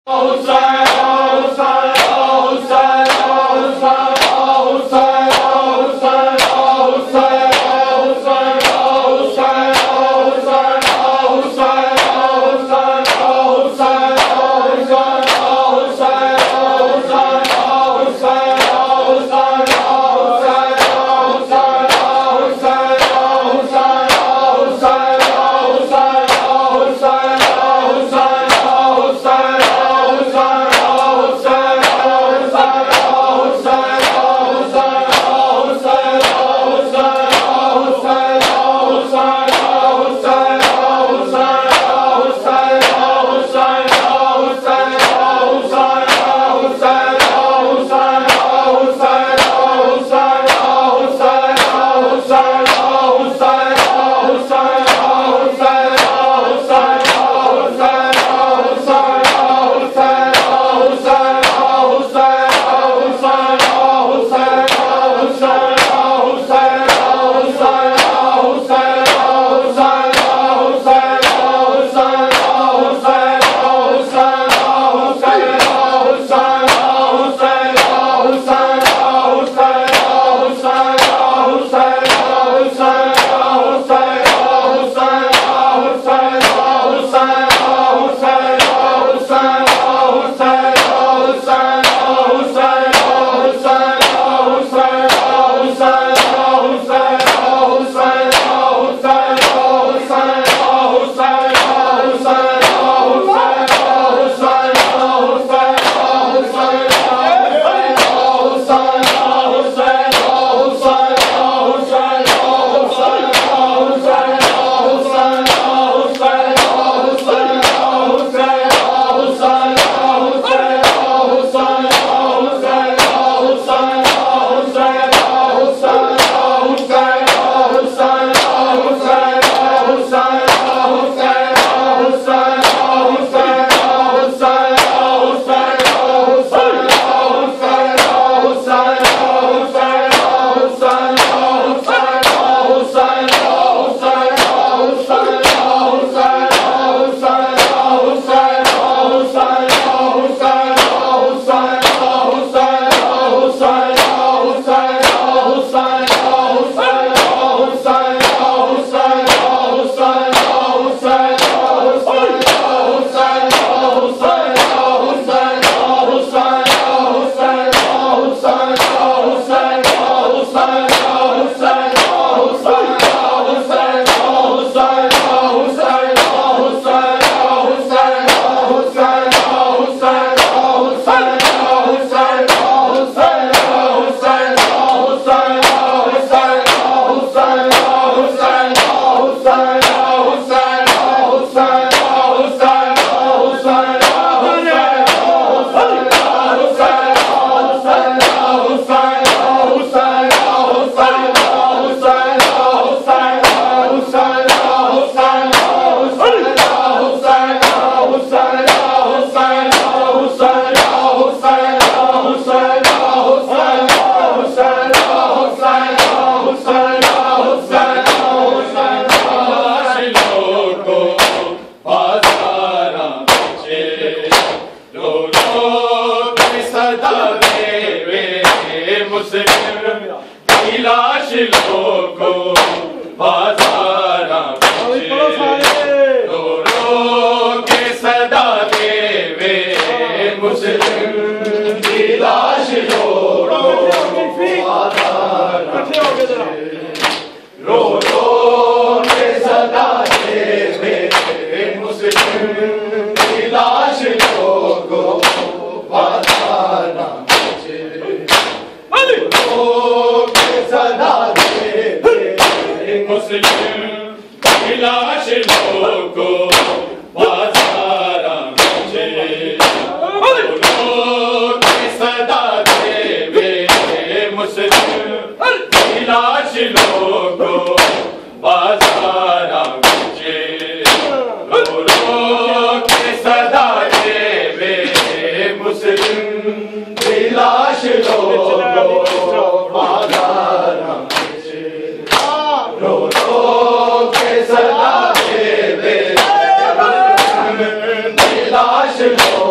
लाश लोगों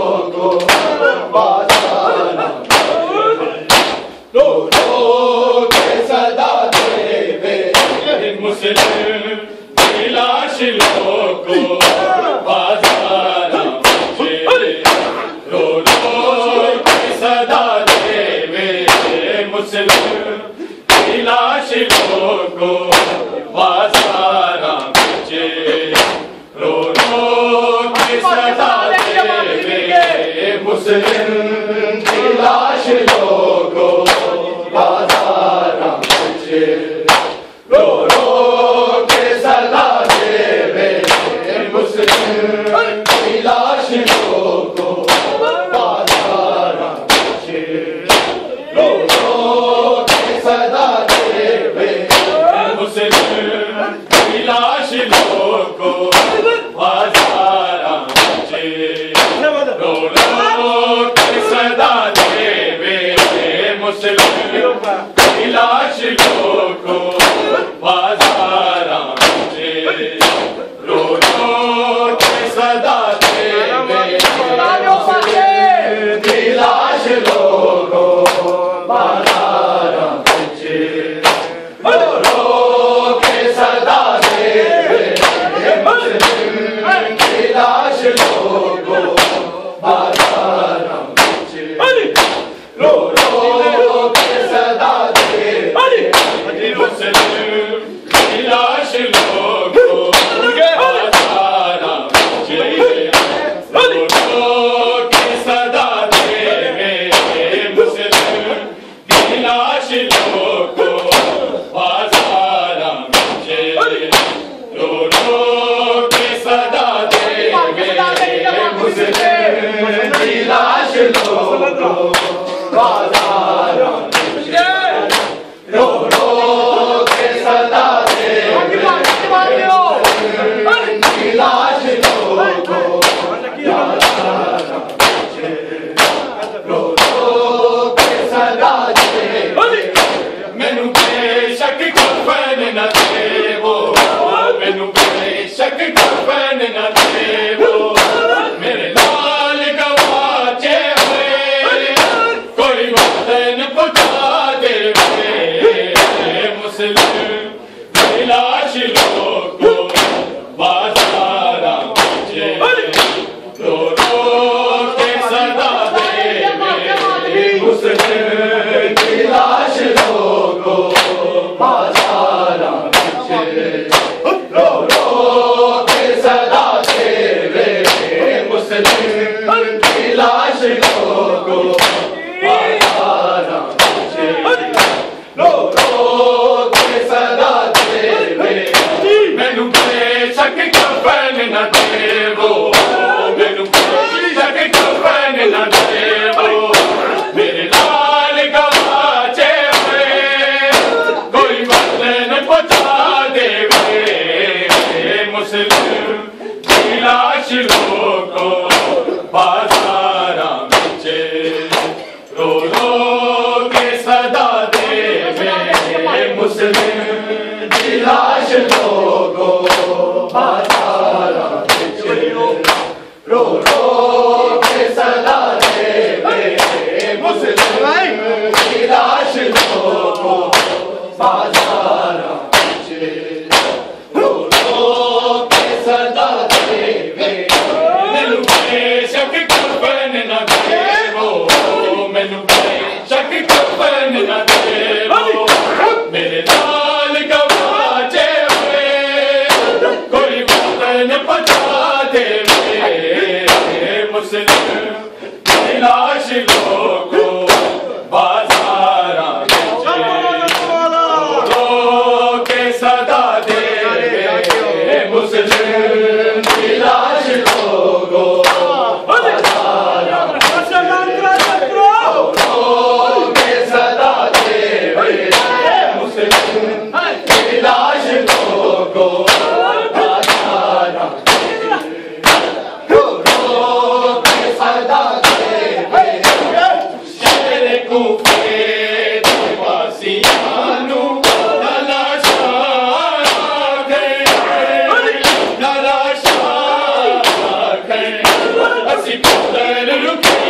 बाजारा रो रो के सदा देवे मुस्लिम की लाश लोगो बाजारा रो रो के सदा देवे मुस्लिम की लाश लोगो बाजारा रो रो के सदा देवे मुस्लिम की लाश लोगो बाजारा रो रो के सदा देवे मुस्लिम की लाश लोगो बाजारा रो रो के सदा देवे मुस्लिम की लाश लोगो बाजारा रो रो के सदा देवे मुस्लिम की लाश लोगो बाजारा रो रो के सदा देवे मुस्लिम की लाश लोगो बाजारा रो रो के सदा देवे मुस्लिम की लाश लोगो बाजारा रो रो के सदा देवे मुस्लिम की लाश लोगो बाजारा रो रो के सदा देवे मुस्लिम की लाश लोगो बाजारा रो रो के सदा देवे मुस्लिम की लाश लोगो बाजारा रो रो के सदा देवे मुस्लिम की लाश लोगो बाजारा रो रो के सदा देवे मैनू बेशक कफन न देवो मैनू बेशक कफन न देवो मेरे लाल गवाचे हुए कोई वतन पहुंचा देवे मुस्लिम की लाश लोगो बाजारा रो रो के सदा देवे मुस्लिम की लाश लोगो बाजारा रो रो के सदा देवे मुस्लिम की लाश लोगो बाजारा रो रो के सदा देवे मैनू बेशक कफन न देवो मैनू बेशक कफन न देवो मेरे लाल गवाचे हुए कोई वतन पहुंचा देवे मुस्लिम की लाश लोगो बाजारा रो रो के सदा देवे मुस्लिम की लाश लोगो बाजारा रो रो के सदा देवे मुस्लिम की लाश लोगो बाजारा रो रो के सदा देवे मैनू बेशक कफन न देवो मैनू बेशक कफन न देवो मेरे लाल गवाचे हुए कोई वतन पहुंचा देवे मुस्लिम की लाश लोगो बाजारा रो के सदा देवे मुस्लिम की लाश लोगो बाजारा रो के सदा देवे मुस्लिम की लाश लोगो बाजारा रो के सदा देवे शेर कुफे दिवासियानु Look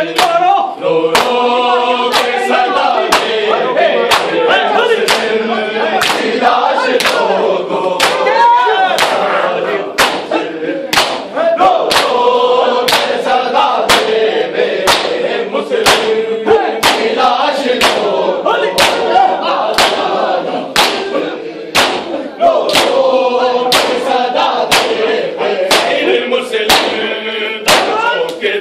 रो रो के सदा देवे मुस्लिम की लाश लोगों रो रो के सदा देवे मुस्लिम की लाश लोगों रो रो के सदा देवे मुस्लिम के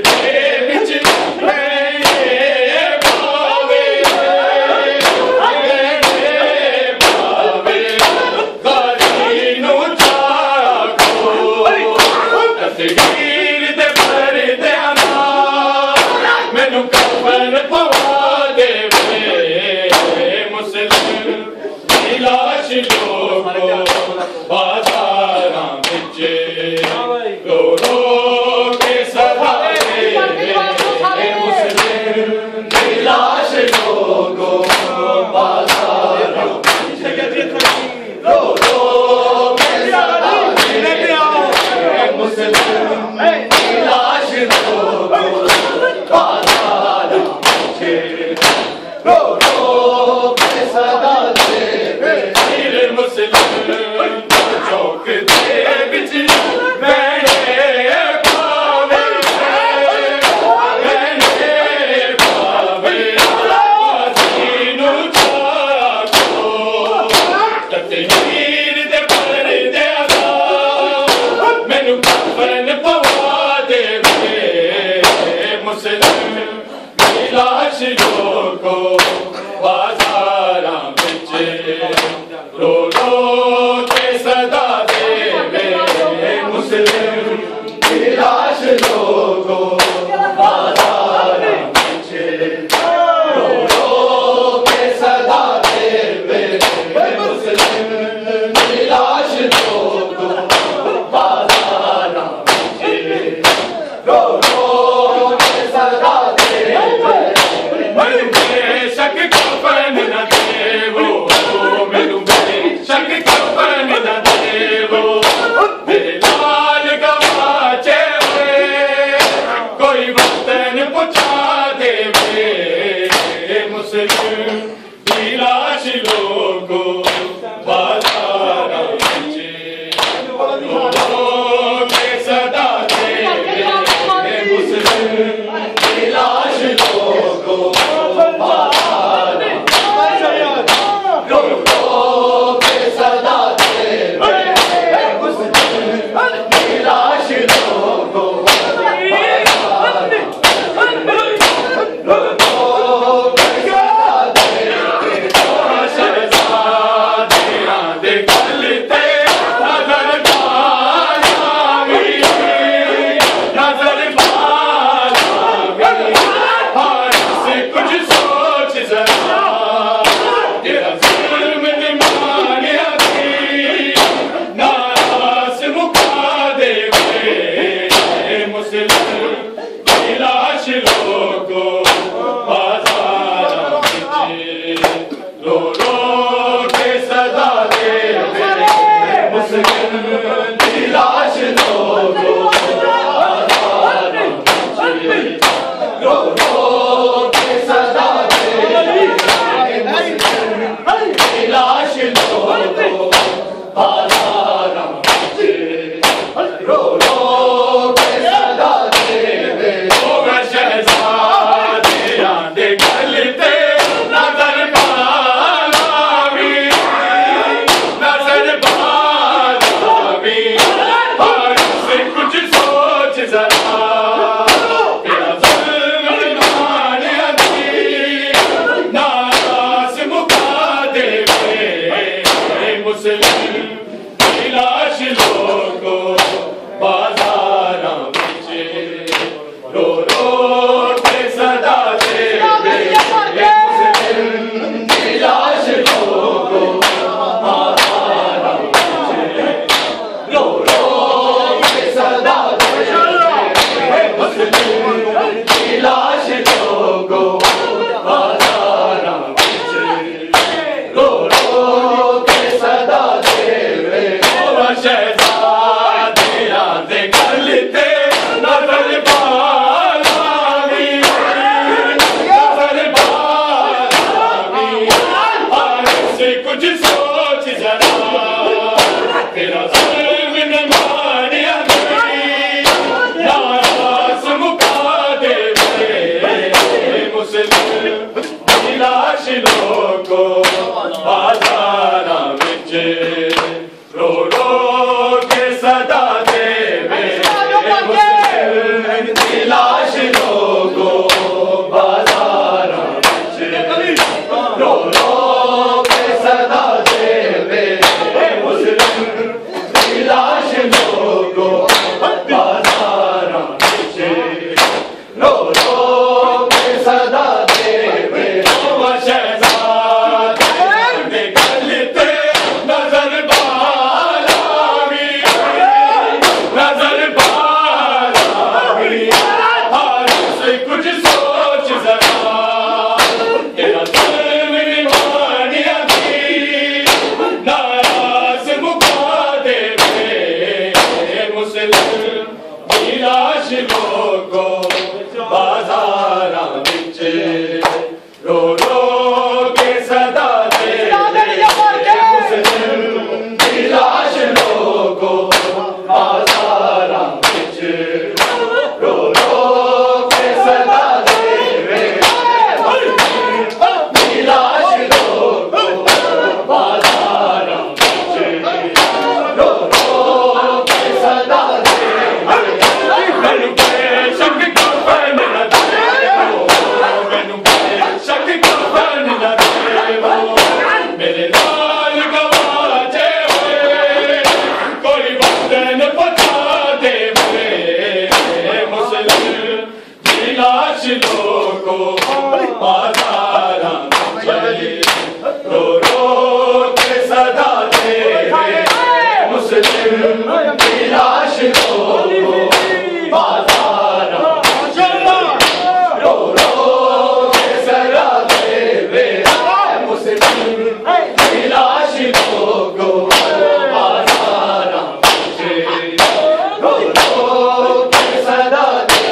लोगों बाजारा चले रो रो के सदा दे मुस्लिम की लाश लोगों बाजारा चले रो रो के सदा दे मुस्लिम की लाश लोगों बाजारा चले रो रो के सदा दे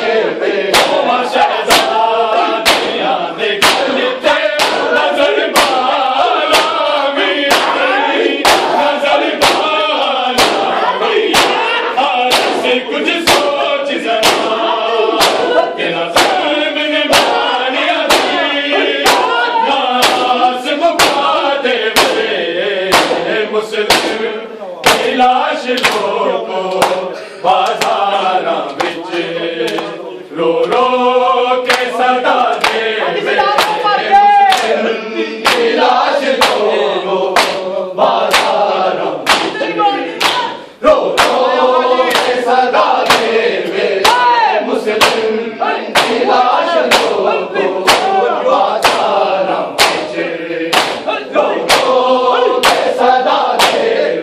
कुछ सोच जरा के नजर में मानिया नास मुका दे मुस्लिम की लाश लोगों बाजारा बिच रो रो के सदा दे मुस्लिम की लाश लोगों बाजारा रो रो के सदा दे मुस्लिम की लाश लोगों बाजारा रो रो के सदा दे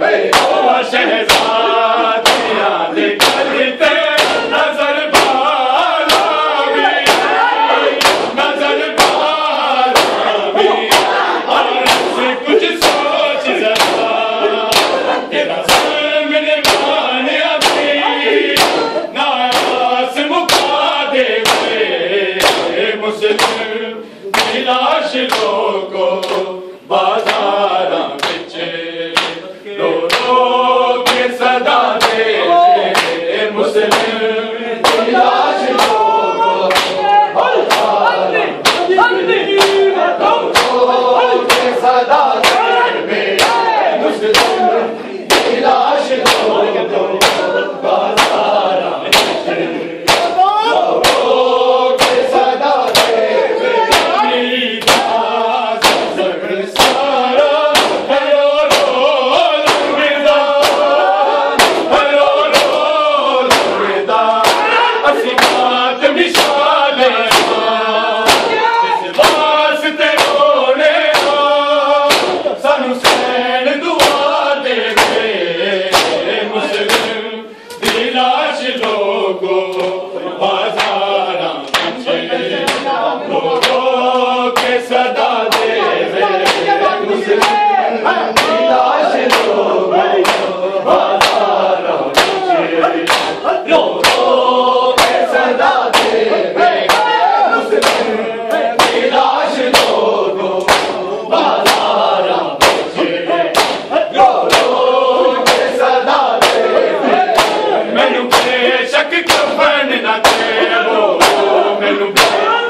शहजादियां निकलते नजर बालावी नजर बालावी और से कुछ सोच जरा के नजर में माने अभी नास मुका दे मुस्लिम की लाश लोगों बाजारा बिच रो रो के सदा दे मुस्लिम की लाश लोगों बाजारा रो रो के सदा दे मुस्लिम की लाश लोगों बाजारा रो रो के सदा दे लाश लोगों बाजारा रो रो के सदा दे मुस्लिम की लाश लोगों बाजारा रो रो के सदा दे मुस्लिम की लाश लोगों बाजारा रो रो के सदा दे मैनू बेशक कफन ना दे मैनू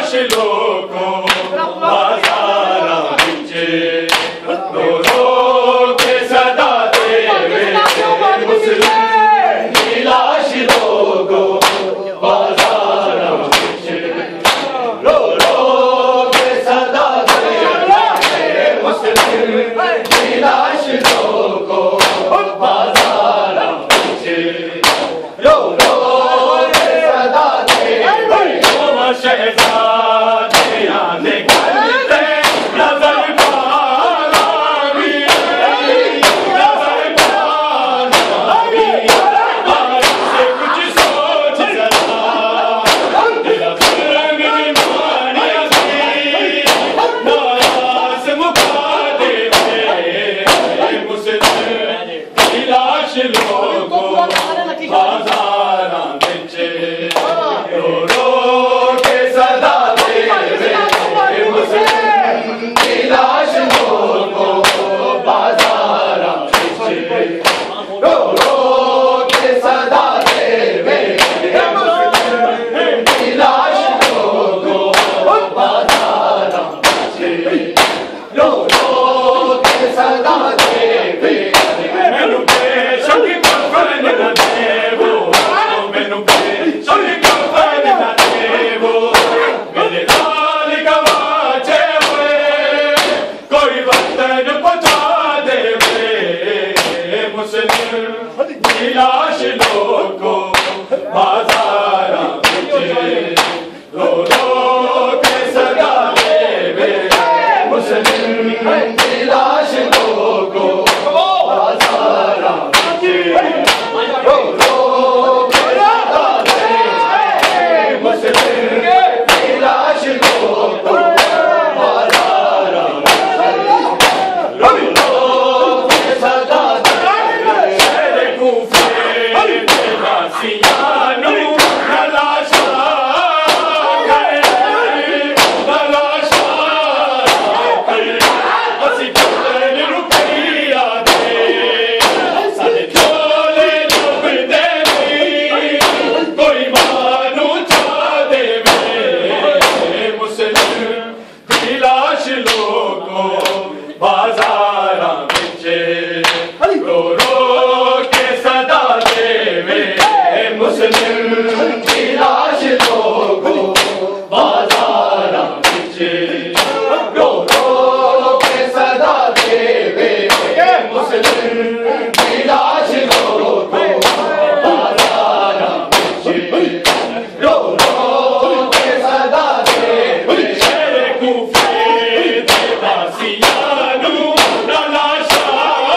लाश लोगों बाजारा बिचे रो रो के सदा देवे मुस्लिम की लाश लोगों बाजारा बिचे रो रो के सदा देवे मुस्लिम की लाश लोगों बाजारा बिचे रो रो के सदा देवे शहजादियां निकलते नजर पारावी नजर पारावी बारिश से कुछ सोच जरा तेरा रंग निमानिया सी नाराज मुका देवे मुस्लिम की लाश लोगों बाजारा बिचे रो रो के सदा देवे मुस्लिम की लाश लोगों बाजारा बिचे रो रो के सदा देवे मुस्लिम की लाश लोगों बाजारा बिचे रो रो के सदा देवे मैनू बेशक कफन न देवो मैनू बेशक कफन न देवो मेरे लाल गवाचे हुए कोई वतन पहुंचा देवे मुस्लिम की लाश लोगों बाजारा बिचे रो रो के सदा देवे मुस्लिम की लाश लोगों बाजारा बिचे रो रो के सदा देवे मुस्लिम की लाश लोगों बाजारा रो रो के सदा देवे शहर कूफे के वासियानू नलाशा करे नलाशा करे असी चलने रुपया दे सारे चोले लुभ देवी कोई मानू चा देवे मुस्लिम की लाश लोगों बाजारा बिचे रो रो के सदा देवे मुस्लिम की लाश लोगों बाजारा बिचे रो रो के सदा देवे मुस्लिम की लाश लोगों बाजारा बिचे रो रो के सदा देवे शहर कूफे के वासियानू नलाशा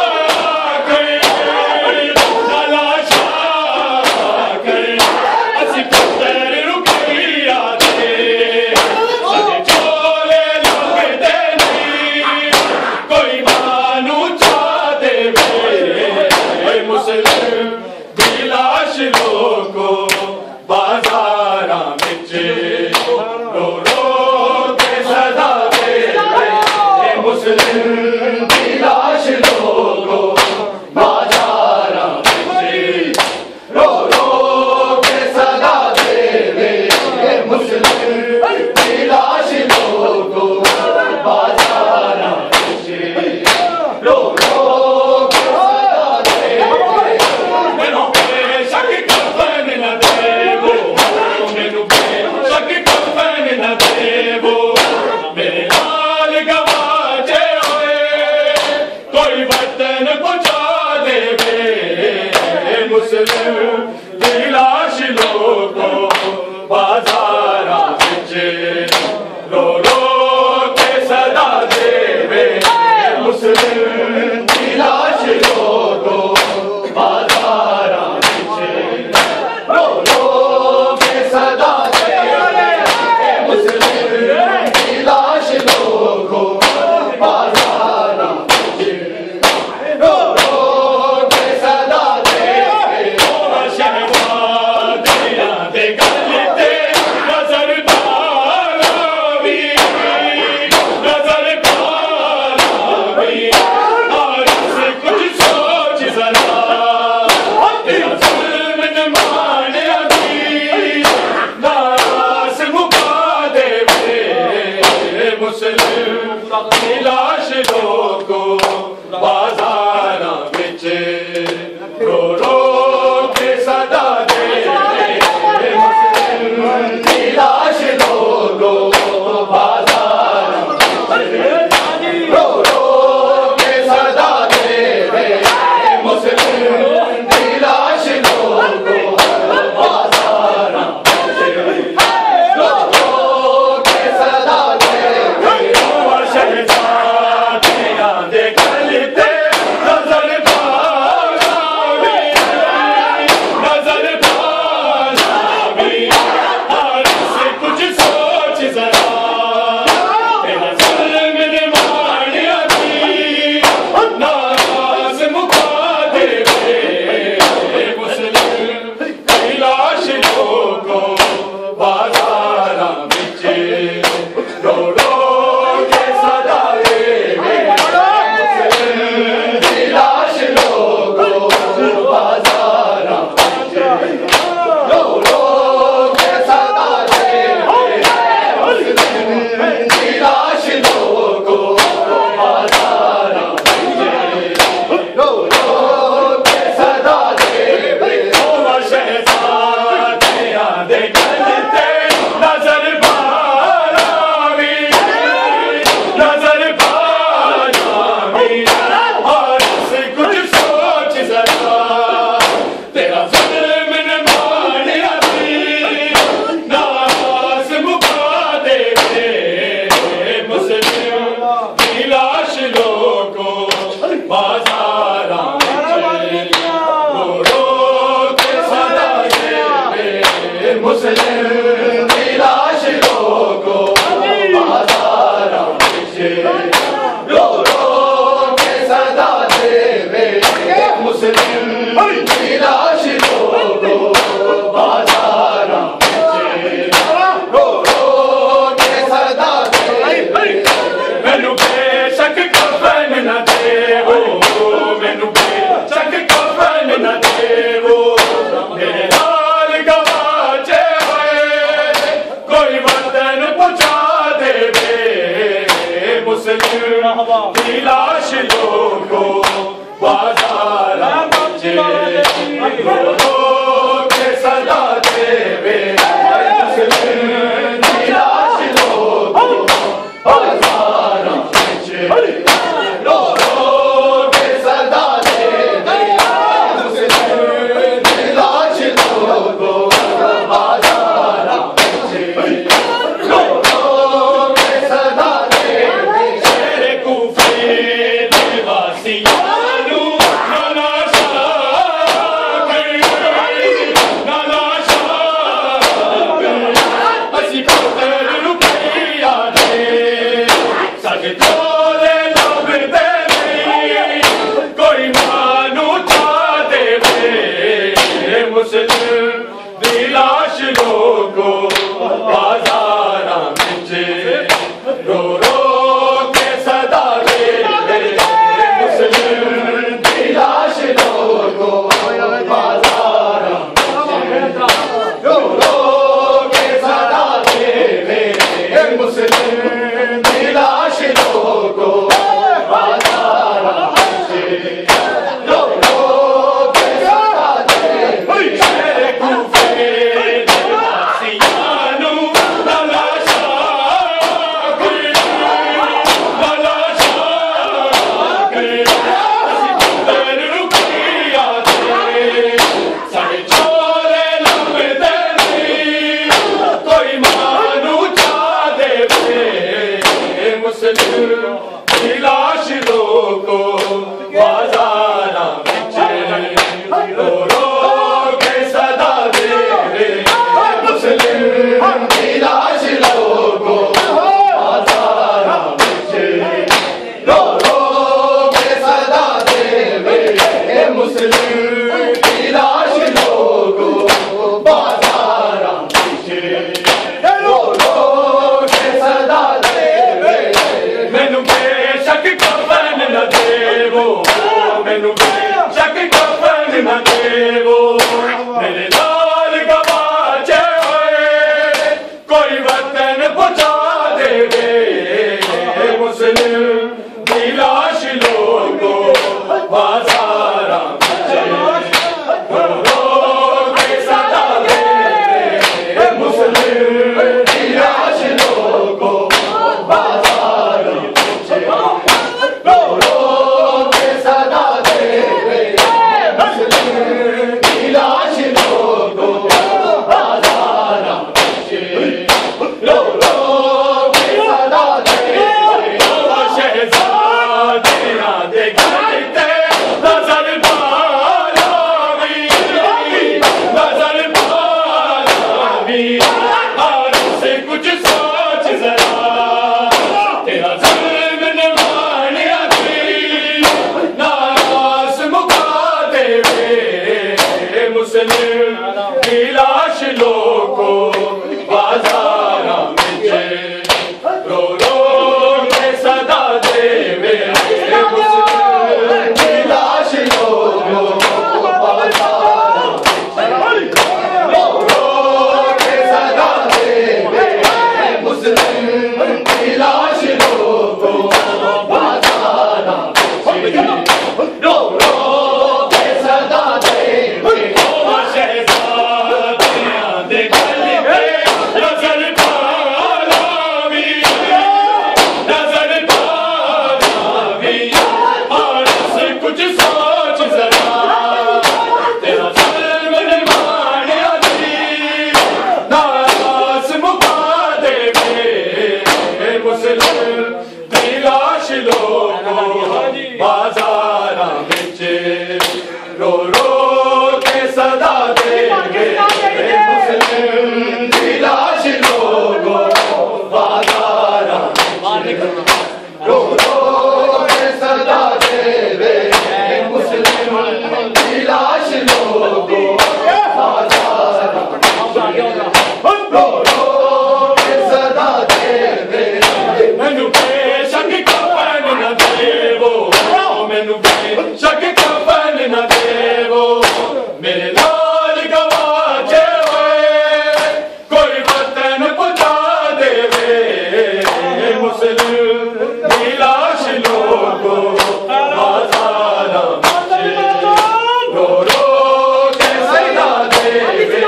करे नलाशा करे असी पुत्तर रुपया दे सजे चोले लुभ देनी कोई मानू चा देवे मुस्लिम की लाश लोगों बाजारा बिचे रो रो के सदा देवे मुस्लिम की लाश लोगों बाजारा बिचे रो रो के सदा देवे मुस्लिम की लाश लोगों बाजारा बिचे रो रो के सदा देवे मैनू बेशक कफन न देवो मैनू बेशक कफन न देवो मेरे लाल गवाचे हुए कोई वतन पहुंचा देवे मुस्लिम की लाश लोगों बाजारा बिचे रो रो के सदा देवे मुस्लिम की लाश लोगों बाजारा बिचे रो रो के सदा देवे मुस्लिम की लाश लोगों बाजारा बिचे रो रो के सदा देवे शहजादियां दे गलते नजर पारावी मुस्लिम दी लाश लोगो बाजारां विच रो रो के सदा दे मुस्लिम दी लाश लोगो बाजारां रो रो के सदा दे मुस्लिम दी लाश लोगो लाश लोगो बाजारां विच रो रो के सदा देवे मुस्लिम दी लाश लोगो बाजारां विच रो रो के सदा देवे मुस्लिम दी लाश लोगो बाजारां विच रो रो के सदा देवे मुस्लिम दी लाश लोगो बाजारां विच रो रो के सदा देवे मुस्लिम दी लाश लोगो बाजारां विच रो रो के सदा देवे मुस्लिम दी लाश लोगो बाजारां विच रो रो के सदा देवे लाश लोगो बाजारां विच रो रो के सदा देवे मुस्लिम दी लाश लोगो बाजारां विच रो रो के सदा देवे मुस्लिम दी लाश लोगो बाजारां विच रो रो के सदा देवे मैनू बेशक मुस्लिम नीलाश लोगो बाजारा रो रो के सदा देवे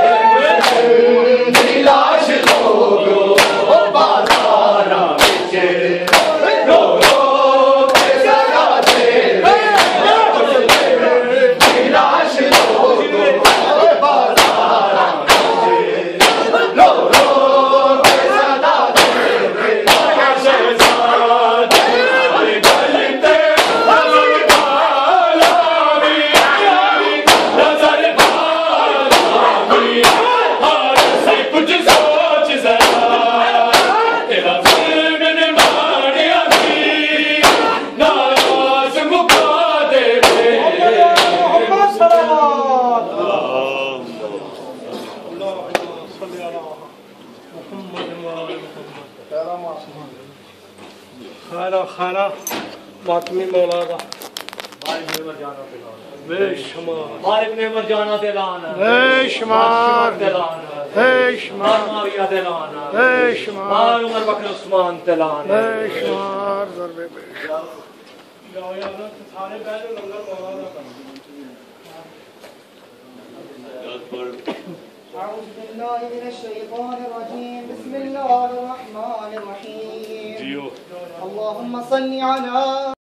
नीलाश लोगो बाजारा रो रो के सदा देवे नीलाश लोगो बाजारा रो रो के सदा देवे खाना खाना मातमी मौला का बेशुमार मालिक ने मरजाना दिलाना बेशुमार दिलाना बेशुमार मारिया दिलाना बेशुमार उमर बकर उस्मान दिलाना बेशुमार ज़रबे बेशुमार सारे पहले लंगर मौला का أعوذ بالله من الشيطان الرجيم بسم الله الرحمن الرحيم اللهم صل على